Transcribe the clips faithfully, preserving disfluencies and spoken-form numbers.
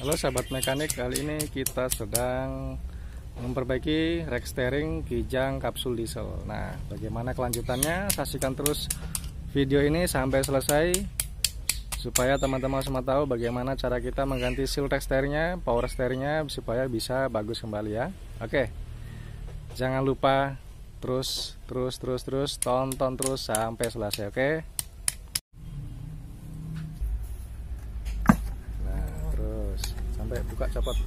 Halo sahabat mekanik, kali ini kita sedang memperbaiki rack steering Kijang kapsul diesel. Nah, bagaimana kelanjutannya? Saksikan terus video ini sampai selesai supaya teman-teman semua tahu bagaimana cara kita mengganti seal rack steeringnya, power steeringnya supaya bisa bagus kembali ya. Oke, jangan lupa terus terus terus terus tonton terus sampai selesai. Oke. Sampai buka copot.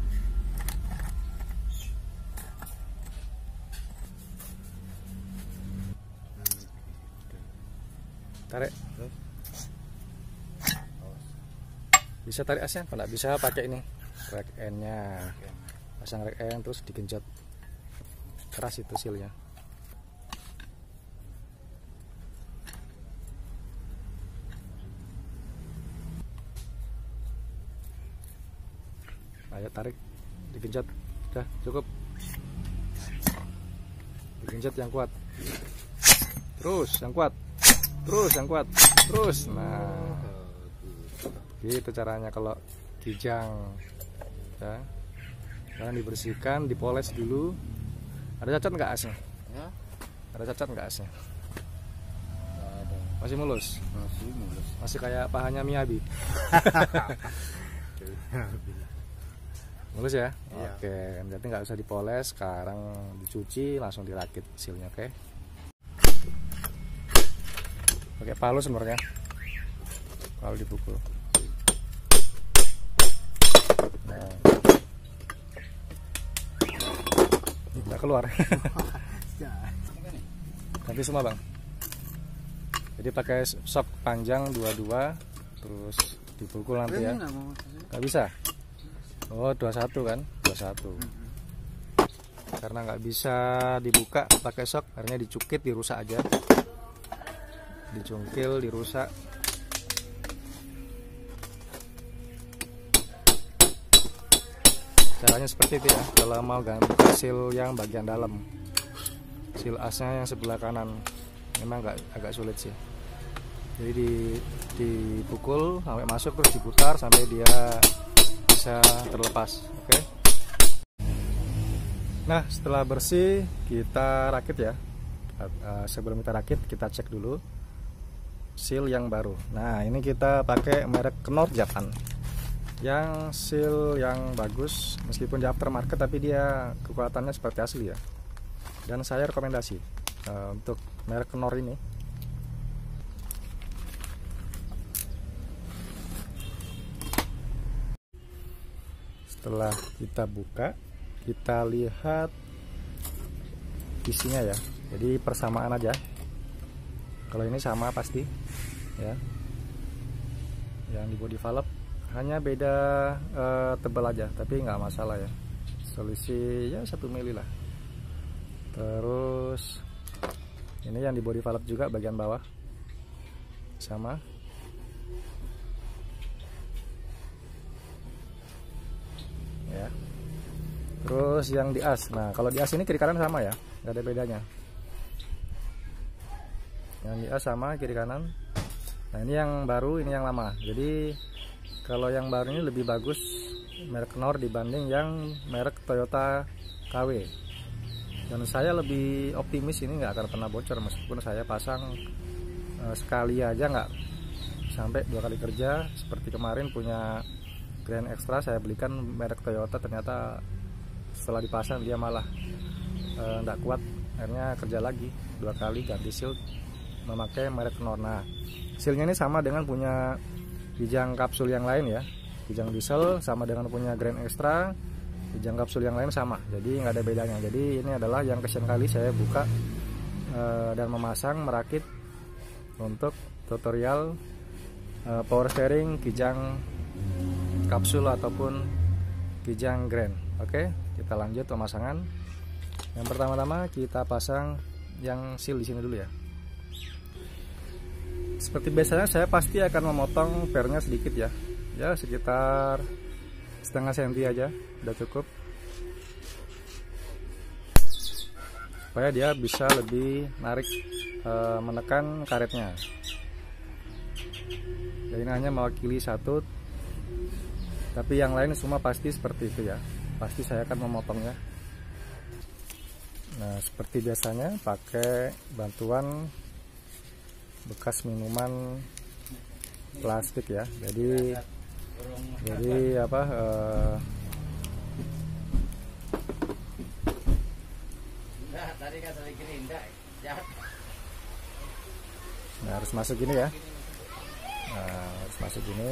Tarik. Bisa tarik asnya, kalau nggak bisa pakai ini rack end-nya. Pasang rack end terus digenjot. Keras itu sealnya. Ayo tarik, digenjot, udah cukup. Digenjot yang kuat, terus yang kuat, terus yang kuat, terus. Nah, gitu caranya kalau Kijang. Ya, jangan dibersihkan, dipoles dulu. Ada cacat nggak asnya? Ya. Ada cacat nggak asnya? Ada. Masih mulus? Masih mulus. Masih kayak pahanya Miyabi. Mulus ya? Iya. Oke, berarti nggak usah dipoles, sekarang dicuci langsung dirakit sealnya. Oke. Pakai palu sebenarnya, palu dipukul. Nah, nggak keluar. Ganti semua bang. Jadi pakai sok panjang dua dua, terus dipukul nanti ya. Nggak bisa. Oh, dua puluh satu kan? dua puluh satu. Karena nggak bisa dibuka pakai sok, akhirnya dicukit, dirusak aja. Dicungkil, dirusak. Caranya seperti itu ya. Kalau mau ganti seal yang bagian dalam, seal asnya yang sebelah kanan, memang agak, agak sulit sih. Jadi di, dipukul sampai masuk, terus diputar sampai dia bisa terlepas. Oke. Nah, setelah bersih kita rakit ya. Sebelum kita rakit kita cek dulu seal yang baru. Nah, ini kita pakai merek Knorr Japan. Yang seal yang bagus, meskipun di aftermarket tapi dia kekuatannya seperti asli ya. Dan saya rekomendasi uh, untuk merek Knorr ini. Setelah kita buka, kita lihat isinya ya. Jadi persamaan aja. Kalau ini sama pasti ya. Yang di body valve hanya beda e, tebal aja, tapi nggak masalah ya. Selisih ya satu mili lah. Terus ini yang di body valve juga bagian bawah sama. Ya. Terus yang di as, nah kalau di as ini kiri kanan sama ya, nggak ada bedanya. Yang di as sama kiri kanan. Nah ini yang baru, ini yang lama. Jadi kalau yang baru ini lebih bagus merek Knorr dibanding yang merek Toyota K W. Dan saya lebih optimis ini nggak akan pernah bocor, meskipun saya pasang eh, sekali aja nggak sampai dua kali kerja. Seperti kemarin punya Grand Extra saya belikan merek Toyota, ternyata setelah dipasang dia malah enggak e, kuat, akhirnya kerja lagi dua kali ganti seal memakai merek Knorr. Nah, sealnya ini sama dengan punya Kijang kapsul yang lain ya, Kijang diesel sama dengan punya Grand Extra, Kijang kapsul yang lain sama, jadi nggak ada bedanya. Jadi ini adalah yang kesekian kali saya buka e, dan memasang merakit untuk tutorial e, power steering Kijang kapsul ataupun Kijang Grand. Oke, kita lanjut pemasangan. Yang pertama-tama kita pasang yang seal di sini dulu ya. Seperti biasanya saya pasti akan memotong pernya sedikit ya. Ya, sekitar setengah senti aja, udah cukup. Supaya dia bisa lebih narik e, menekan karetnya. Jadi ini hanya mewakili satu tapi yang lain semua pasti seperti itu ya, pasti saya akan memotongnya. Nah, seperti biasanya pakai bantuan bekas minuman plastik ya. Jadi jadi apa eh, nah, harus masuk gini ya. Nah, harus masuk gini.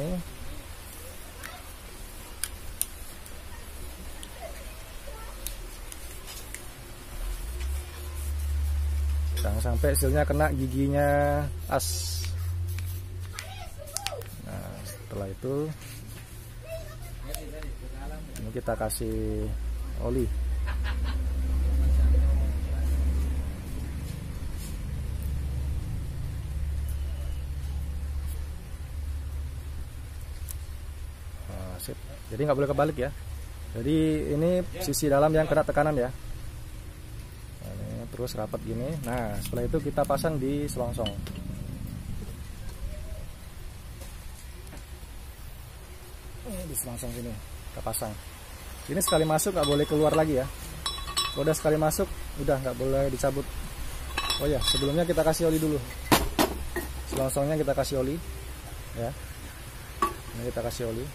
Jangan sampai hasilnya kena giginya as. Nah, setelah itu ini kita kasih oli. Nah, sip. Jadi nggak boleh kebalik ya. Jadi ini sisi dalam yang kena tekanan ya. Terus rapat gini. Nah, setelah itu kita pasang di selongsong. Ini di selongsong sini kita pasang. Ini sekali masuk nggak boleh keluar lagi ya. Kalau udah sekali masuk, udah nggak boleh dicabut. Oh ya, sebelumnya kita kasih oli dulu. Selongsongnya kita kasih oli, ya. Ini kita kasih oli.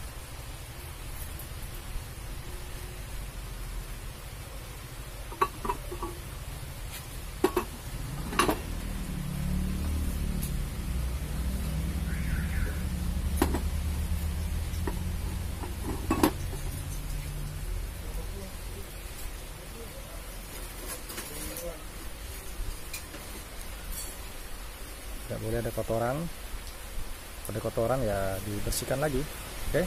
Tidak boleh ada kotoran. Ada kotoran ya dibersihkan lagi. Oke.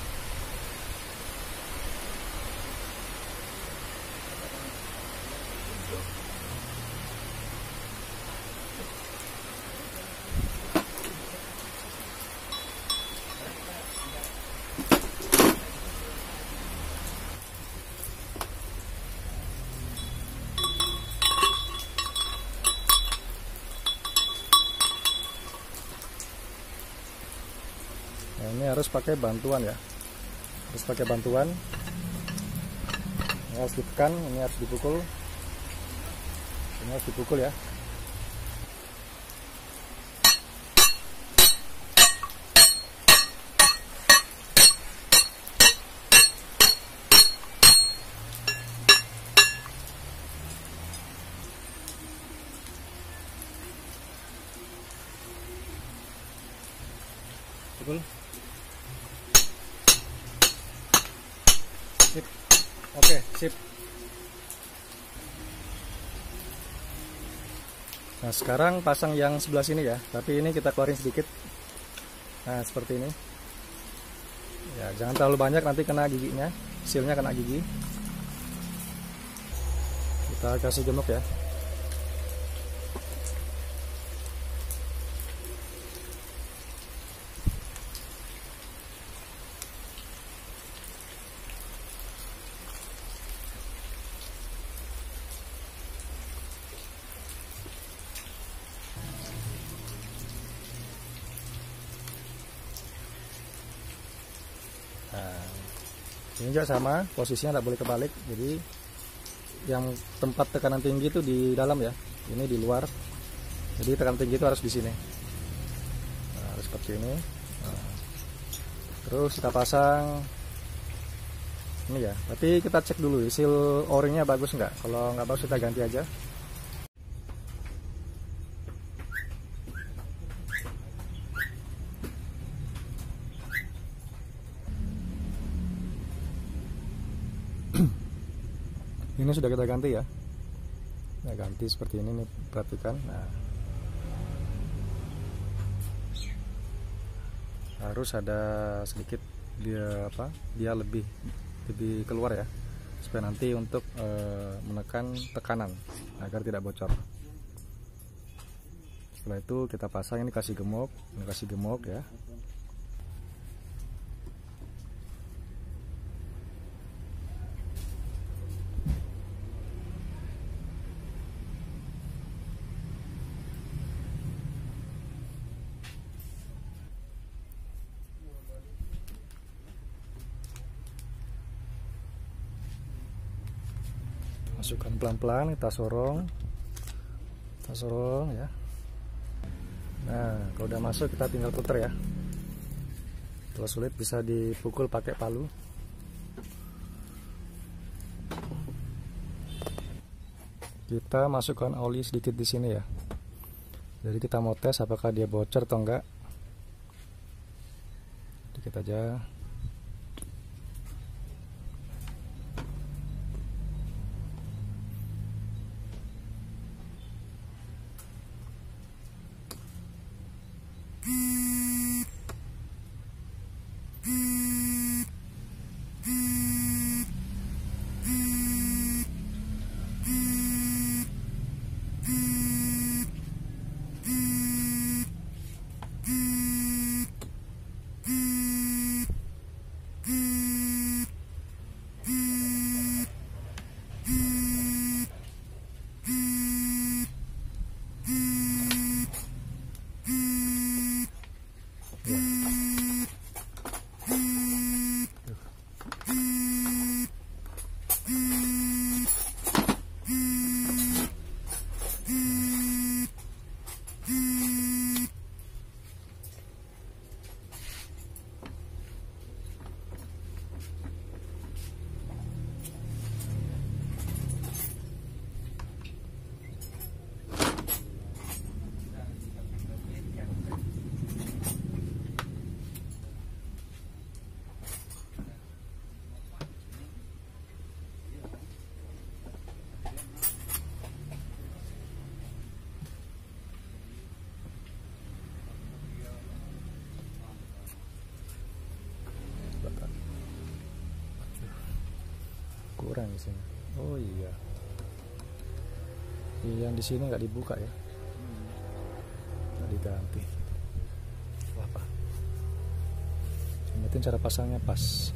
Nah, ini harus pakai bantuan ya, harus pakai bantuan. Ini harus ditekan, ini harus dipukul, ini harus dipukul ya. Pukul. Sip. Oke, sip. Nah, sekarang pasang yang sebelah sini ya, tapi ini kita keluarin sedikit. Nah, seperti ini. Ya, jangan terlalu banyak, nanti kena giginya, silnya kena gigi. Kita kasih gemuk ya. Nah, ini juga sama, posisinya tidak boleh kebalik. Jadi yang tempat tekanan tinggi itu di dalam ya, ini di luar. Jadi tekanan tinggi itu harus di sini. Nah, harus seperti ini. Nah, terus kita pasang ini ya. Tapi kita cek dulu seal o-ringnya bagus nggak. Kalau nggak bagus kita ganti aja. Ini sudah kita ganti ya. Nah, ganti seperti ini nih, perhatikan. Nah, harus ada sedikit dia apa? Dia lebih lebih keluar ya, supaya nanti untuk e, menekan tekanan agar tidak bocor. Setelah itu kita pasang, ini kasih gemuk, ini kasih gemuk ya. masukkan pelan-pelan, kita sorong, kita sorong ya. Nah, kalau udah masuk kita tinggal putar ya. Kalau sulit bisa dipukul pakai palu. Kita masukkan oli sedikit di sini ya. Jadi kita mau tes apakah dia bocor atau enggak. Dikit aja. Kurang di sini. Oh iya. Yang di sini nggak dibuka ya. Nggak diganti. Apa? Yang penting cara pasangnya pas.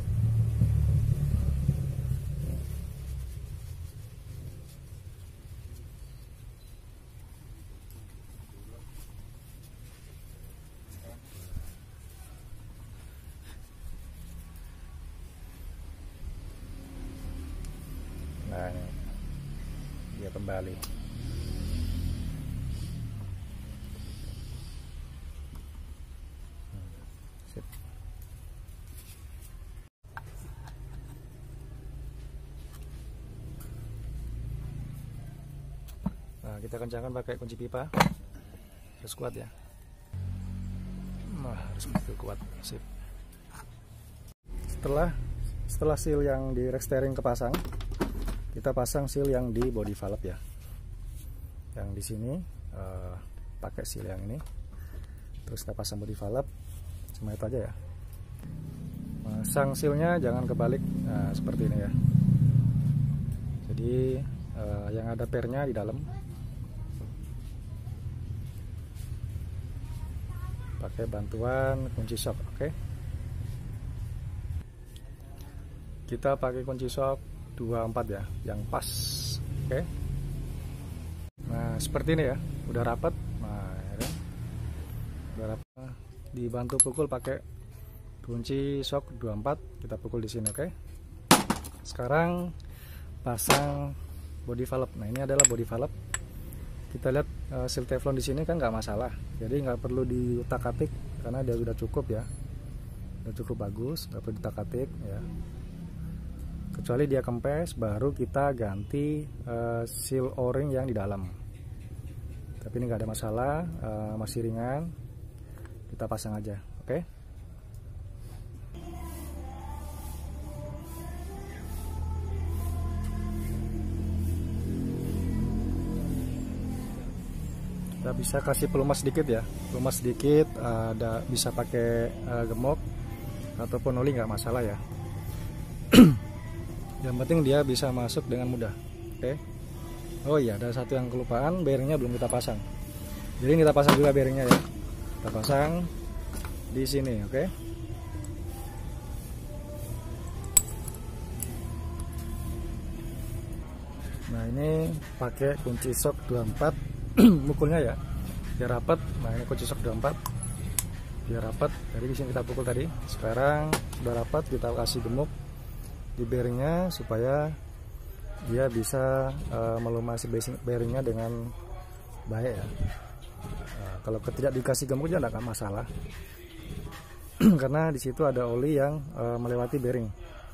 Nah, ini dia kembali. Sip. Nah, kita kencangkan pakai kunci pipa. Harus kuat ya. Nah, harus betul kuat. Sip. Setelah setelah seal yang di rack steering kepasang, kita pasang seal yang di body valve ya. Yang di sini uh, pakai seal yang ini. Terus kita pasang body valve. Cuma itu aja ya. Pasang sealnya jangan kebalik. Nah, seperti ini ya. Jadi uh, yang ada pernya di dalam. Pakai bantuan kunci shock, oke? Okay? Kita pakai kunci shock dua puluh empat ya, yang pas, oke? Okay? Nah, seperti ini ya, udah rapat. Nah, ya, udah rapat. Dibantu pukul pakai kunci shock dua puluh empat, kita pukul di sini, oke? Okay? Sekarang pasang body valve. Nah, ini adalah body valve. Kita lihat uh, seal teflon di sini kan nggak masalah, jadi nggak perlu diutak-atik karena dia sudah cukup ya, udah cukup bagus, nggak perlu diutak-atik ya. Kecuali dia kempes, baru kita ganti uh, seal o-ring yang di dalam. Tapi ini nggak ada masalah, uh, masih ringan, kita pasang aja, oke? Okay? Kita bisa kasih pelumas sedikit ya, pelumas sedikit, ada bisa pakai uh, gemok ataupun oli, nggak masalah ya. Yang penting dia bisa masuk dengan mudah. Oke. Okay. Oh iya, ada satu yang kelupaan, bearingnya belum kita pasang. Jadi kita pasang juga bearingnya ya. Kita pasang di sini, oke? Okay. Nah, ini pakai kunci shock dua puluh empat. Mukulnya ya biar rapat. Nah, ini kunci shock dua puluh empat biar rapat. Jadi di sini kita pukul tadi. Sekarang sudah rapat, kita kasih gemuk di bearingnya supaya dia bisa uh, melumasi bearingnya dengan baik ya. Nah, kalau tidak dikasih gemuk juga tidak masalah. Karena di situ ada oli yang uh, melewati bearing.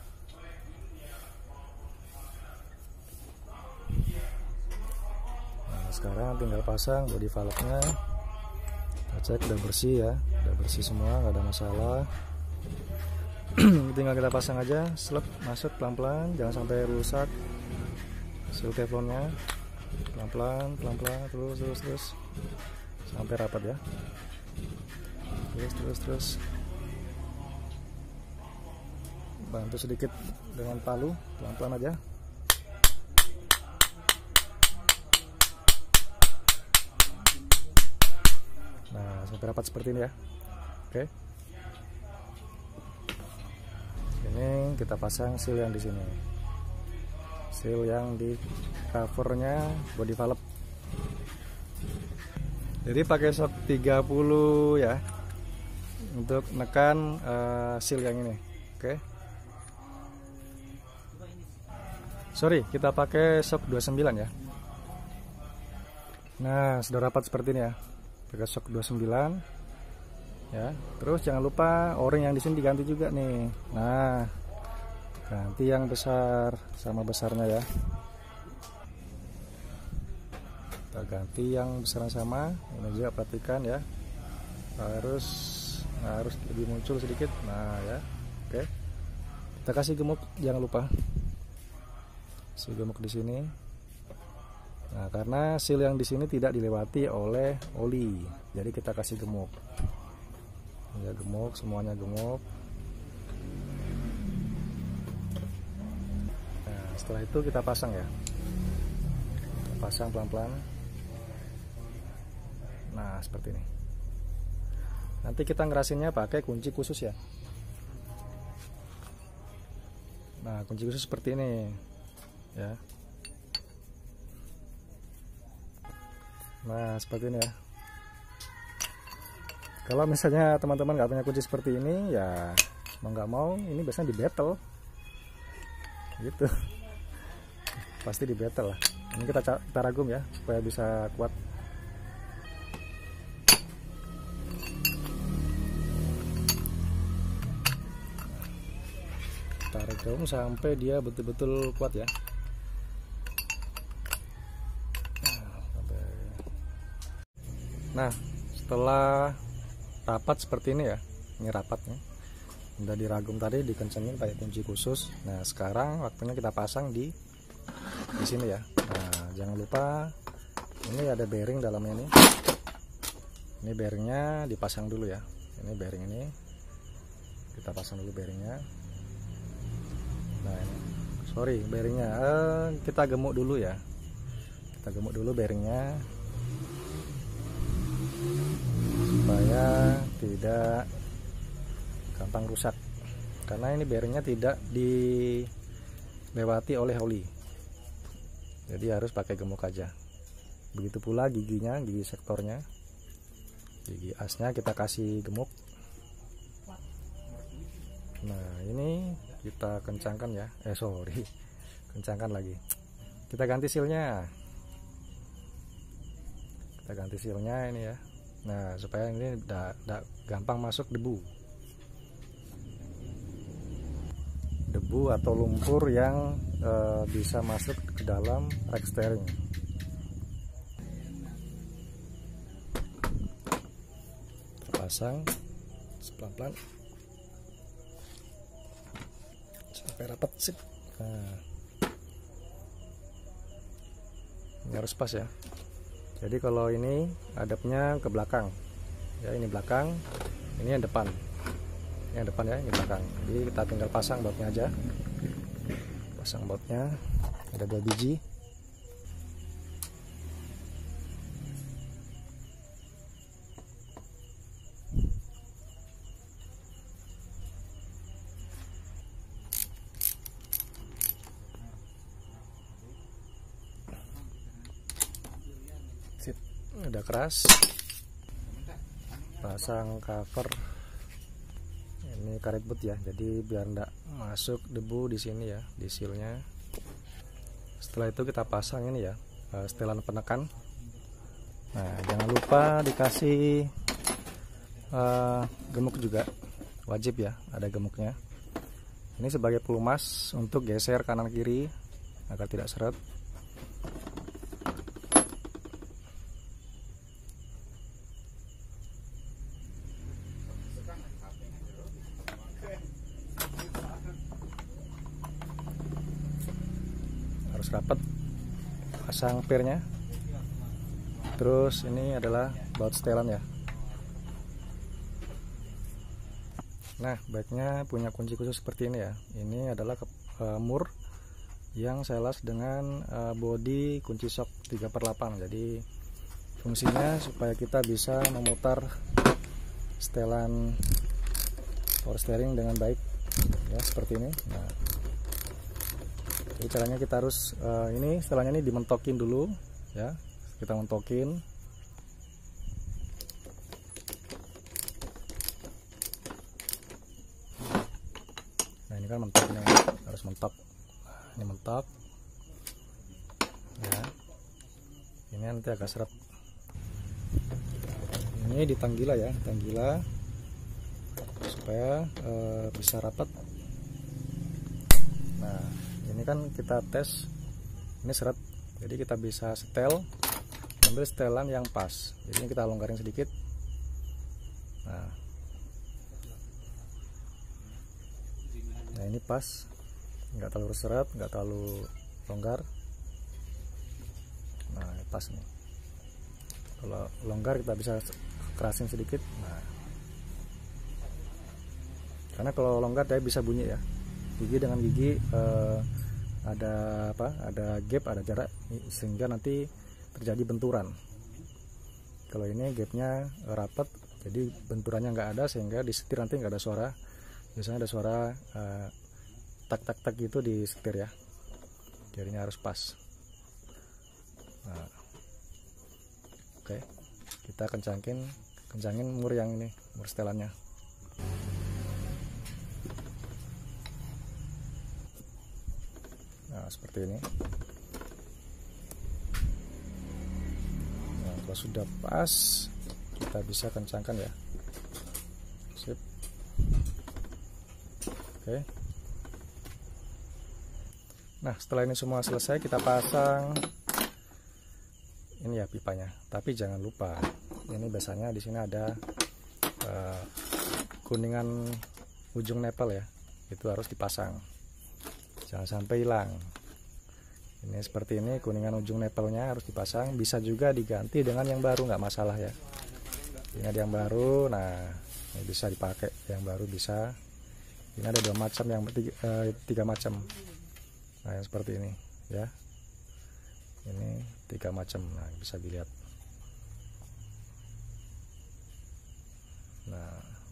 Nah, sekarang tinggal pasang body valve-nya. Kita cek udah bersih ya, udah bersih semua, nggak ada masalah. Tinggal kita pasang aja, slep masuk pelan-pelan, jangan sampai rusak seal teflonnya. Pelan-pelan, pelan-pelan, terus, terus, terus sampai rapat ya. Terus, terus, terus. Bantu sedikit dengan palu, pelan-pelan aja. Nah, sampai rapat seperti ini ya. Oke. Ini kita pasang seal yang di sini. Seal yang di covernya body valve. Jadi pakai shock tiga puluh ya untuk menekan uh, seal yang ini. Oke. Sorry, kita pakai shock dua puluh sembilan ya. Nah, sudah rapat seperti ini ya. Pakai shock dua puluh sembilan. Ya, terus jangan lupa o-ring yang di sini diganti juga nih. Nah, ganti yang besar sama besarnya ya. Kita ganti yang besar sama. Ini juga perhatikan ya. Harus harus lebih muncul sedikit. Nah, ya. Oke. Kita kasih gemuk, jangan lupa. Kasih gemuk di sini. Nah, karena seal yang di sini tidak dilewati oleh oli, jadi kita kasih gemuk. Ya, gemuk, semuanya gemuk. Nah, setelah itu kita pasang ya. Kita pasang pelan-pelan. Nah, seperti ini. Nanti kita ngerasinnya pakai kunci khusus ya. Nah, kunci khusus seperti ini ya. Nah, seperti ini ya. Kalau misalnya teman-teman nggak punya kunci seperti ini ya, mau nggak mau ini biasanya di battle gitu. Pasti di battle lah. Ini kita kita ragum ya supaya bisa kuat. Kita ragum sampai dia betul-betul kuat ya. Nah, setelah rapat seperti ini ya, ini rapatnya udah diragum tadi, dikencengin pakai kunci khusus. Nah, sekarang waktunya kita pasang di di sini ya. Nah, jangan lupa ini ada bearing dalamnya nih. Ini bearingnya dipasang dulu ya. Ini bearing ini kita pasang dulu bearingnya. Nah, ini sorry bearingnya eh, kita gemuk dulu ya. Kita gemuk dulu bearingnya supaya tidak gampang rusak, karena ini bearingnya tidak dilewati oleh oli, jadi harus pakai gemuk aja. Begitu pula giginya, gigi sektornya, gigi asnya kita kasih gemuk. Nah, ini kita kencangkan ya, eh sorry kencangkan lagi, kita ganti sealnya, kita ganti sealnya ini ya. Nah, supaya ini tidak gampang masuk debu debu atau lumpur yang e, bisa masuk ke dalam rack steering. Kita pasang pelan-pelan sampai rapat sip. Nah, ini harus pas ya. Jadi kalau ini hadapnya ke belakang ya, ini belakang, ini yang depan, ini yang depan ya, ini belakang. Jadi kita tinggal pasang bautnya aja. Pasang bautnya, ada dua biji. Udah keras. Pasang cover ini karet boot ya, jadi biar enggak masuk debu di sini ya, di sealnya. setelah itu kita pasang ini ya, setelan penekan. Nah, jangan lupa dikasih uh, gemuk juga, wajib ya, ada gemuknya. Ini sebagai pelumas untuk geser kanan kiri agar tidak seret. Harus rapat, pasang pirnya. Terus ini adalah baut setelan ya. Nah, baiknya punya kunci khusus seperti ini ya. Ini adalah uh, mur yang saya las dengan uh, body kunci shock tiga per delapan. Jadi fungsinya supaya kita bisa memutar setelan power steering dengan baik ya, seperti ini. Nah, jadi caranya kita harus uh, ini setelannya ini dimentokin dulu ya. Kita mentokin. Nah, ini kan mentok nih, harus mentok. Nah, ini mentok ya. Ini nanti agak seret. Ini ditanggila ya, ditanggila supaya e, bisa rapat. Nah, ini kan kita tes, ini seret, jadi kita bisa setel, ambil setelan yang pas. Jadi ini kita longgarin sedikit. Nah, nah ini pas, nggak terlalu seret, nggak terlalu longgar. Nah, pas nih. Kalau longgar kita bisa kerasin sedikit. Nah, karena kalau longgar dia bisa bunyi ya. Gigi dengan gigi eh, ada apa? Ada gap, ada jarak, sehingga nanti terjadi benturan. Kalau ini gapnya rapat, jadi benturannya nggak ada, sehingga disetir nanti nggak ada suara. Biasanya ada suara uh, tak tak tak gitu di setir ya. Jadinya harus pas. Nah, oke, kita kencangin, kencangin mur yang ini, mur setelannya. Nah, seperti ini. Kalau sudah pas, kita bisa kencangkan ya. Sip. Oke. Nah, setelah ini semua selesai, kita pasang ini ya pipanya. Tapi jangan lupa, ini biasanya di sini ada uh, kuningan ujung nepel ya. Itu harus dipasang. Jangan sampai hilang. Ini seperti ini, kuningan ujung nepelnya harus dipasang. Bisa juga diganti dengan yang baru, nggak masalah ya. Ini ada yang baru, nah ini bisa dipakai. Yang baru bisa. Ini ada dua macam, yang tiga, eh, tiga macam. Nah, yang seperti ini ya. Ini tiga macam. Nah, bisa dilihat. Nah,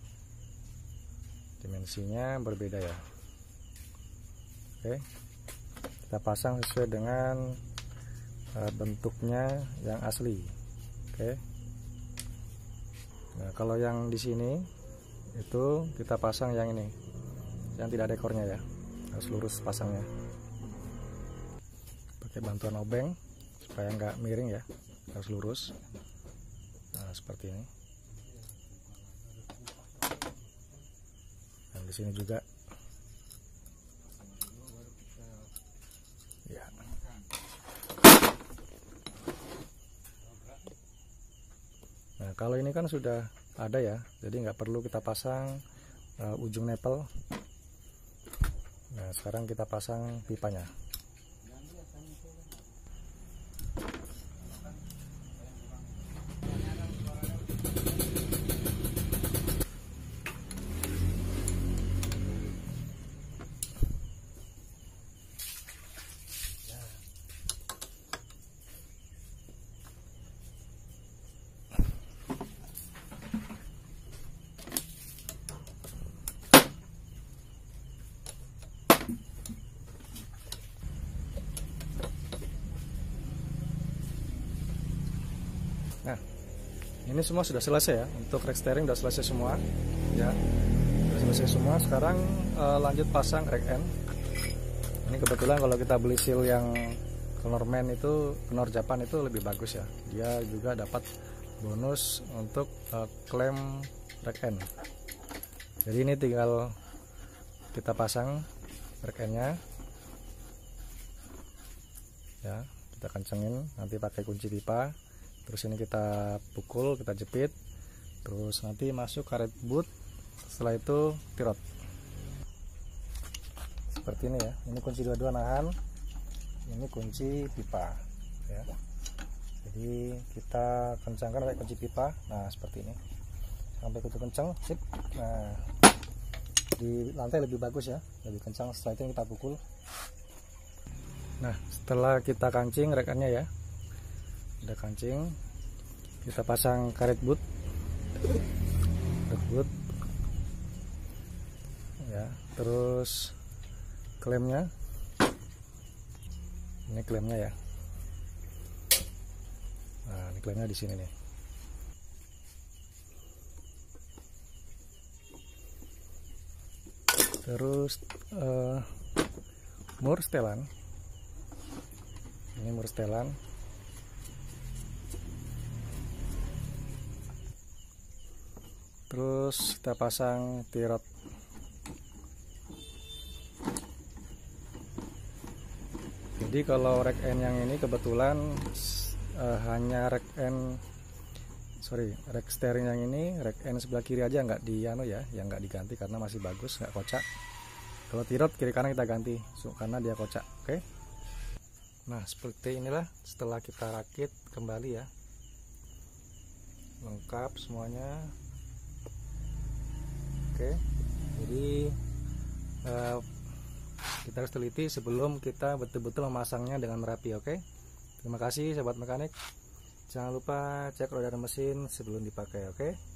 dimensinya berbeda ya. Oke. Kita pasang sesuai dengan uh, bentuknya yang asli. Oke. Nah, kalau yang di sini itu kita pasang yang ini, yang tidak ada ekornya ya, harus lurus pasangnya. Pakai bantuan obeng supaya nggak miring ya, harus lurus. Nah, seperti ini. Dan di sini juga. Ya. Nah, kalau ini kan sudah ada ya, jadi nggak perlu kita pasang uh, ujung nepel. Nah, sekarang kita pasang pipanya. Nah, ini semua sudah selesai ya. Untuk rack steering sudah selesai semua ya, sudah selesai semua. Sekarang uh, lanjut pasang rack end. Ini kebetulan kalau kita beli seal yang Knor Man itu, Knor Japan itu lebih bagus ya. Dia juga dapat bonus untuk uh, klem rack end. Jadi ini tinggal kita pasang rack end-nya ya, kita kencengin nanti pakai kunci pipa, terus ini kita pukul, kita jepit, terus nanti masuk karet boot, setelah itu tirot seperti ini ya. Ini kunci dua-dua nahan, ini kunci pipa ya. Jadi kita kencangkan pakai kunci pipa, nah seperti ini sampai kutu kencang, sip. Nah di lantai lebih bagus ya, lebih kencang. Setelah itu kita pukul. Nah setelah kita kancing rekannya ya, udah kancing, kita pasang karet boot, karet boot ya, terus klemnya, ini klemnya ya. Nah ini klemnya di sini nih. Terus uh, mur setelan, ini mur setelan, terus kita pasang tirot. Jadi kalau rack end yang ini kebetulan uh, hanya rack end sorry rack steering yang ini, rack end sebelah kiri aja nggak di anu ya, yang nggak diganti karena masih bagus, nggak kocak. Kalau tirot kiri kanan kita ganti so, karena dia kocak. Oke. Nah seperti inilah setelah kita rakit kembali ya, lengkap semuanya. Oke, jadi uh, kita harus teliti sebelum kita betul-betul memasangnya dengan merapi. Oke, terima kasih sahabat mekanik. Jangan lupa cek roda dan mesin sebelum dipakai. Oke.